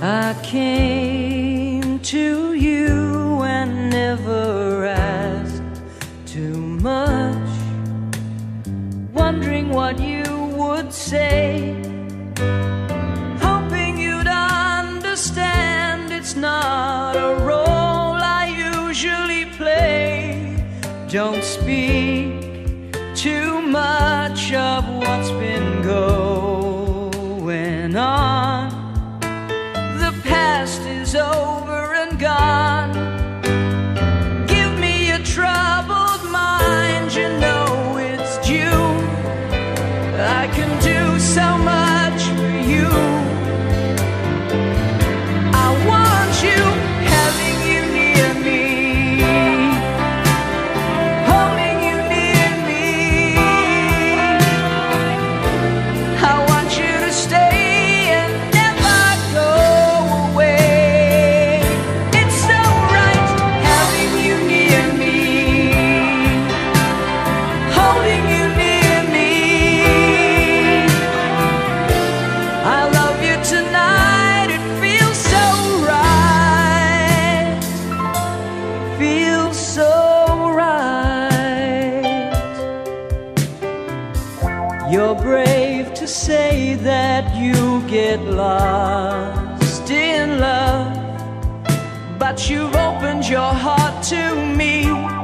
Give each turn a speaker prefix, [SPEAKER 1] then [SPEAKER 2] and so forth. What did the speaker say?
[SPEAKER 1] I came to you and never asked too much, wondering what you would say, hoping you'd understand it's not a role I usually play. Don't speak too much of what's been going on. The past is over and gone. Give me a troubled mind, you know it's due. I can do so much for you. I want you, having you near me, holding you near me. I want you to stay and never go away. It's so right, having you near me, holding you near me. I love you tonight, it feels so right, feels so right. You're brave to say that you get lost in love, but you've opened your heart to me.